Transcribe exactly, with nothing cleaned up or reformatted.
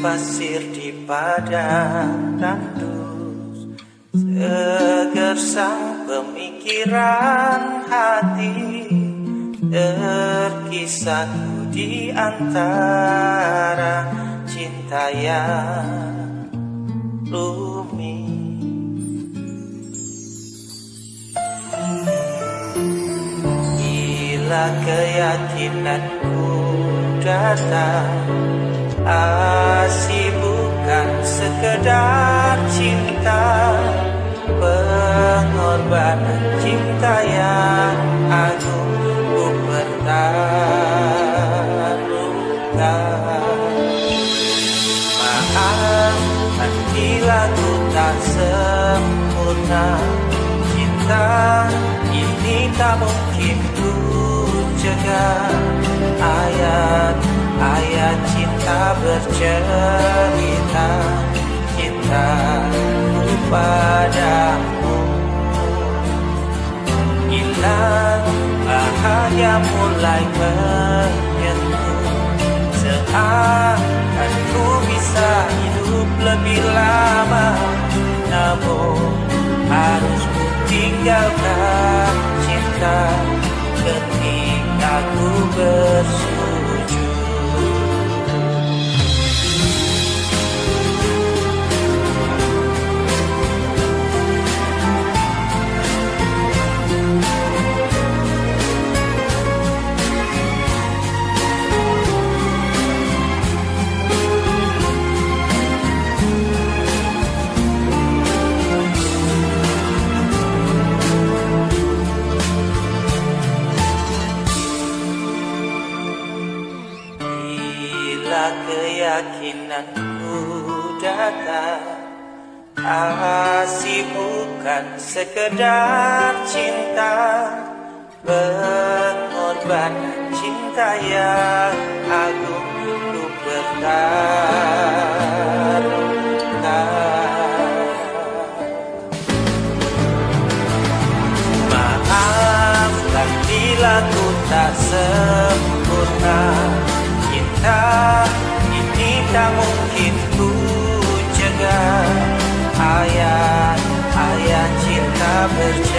pasir di padang tandus, segersang pemikiran hati terkisah di antara cinta yang rumit. Bila keyakinanku datang, asih bukan sekedar cinta, pengorbanan cinta yang agung ku pertaruhkan. Maaf bila ku tak sempurna, cinta ini tak mungkin ku jaga. Ayat-ayat cinta bercerita cintaku padamu. Bila bahagia mulai menyentuh, seakan ku bisa hidup lebih lama, namun harus ku tinggalkan cinta ketika ku bersujud. Keyakinanku datang, asih bukan sekedar cinta, pengorbanan cinta yang agung ku pertaruhkan. Maafkan bila ku tak sempurna, cinta tak mungkin ku jaga. Ayat-ayat cinta bercerita